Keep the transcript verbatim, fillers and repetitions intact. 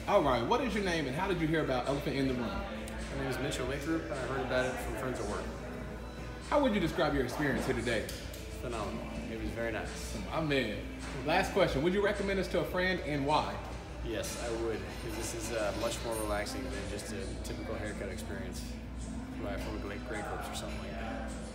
All right, what is your name and how did you hear about Elephant in the Room? My name is Mitchell Lathroop. I heard about it from friends at work. How would you describe your experience here today? Phenomenal. It was very nice. Amen. Last question, would you recommend this to a friend and why? Yes, I would, because this is uh, much more relaxing than just a typical haircut experience right, from a great, great corpse or something like that.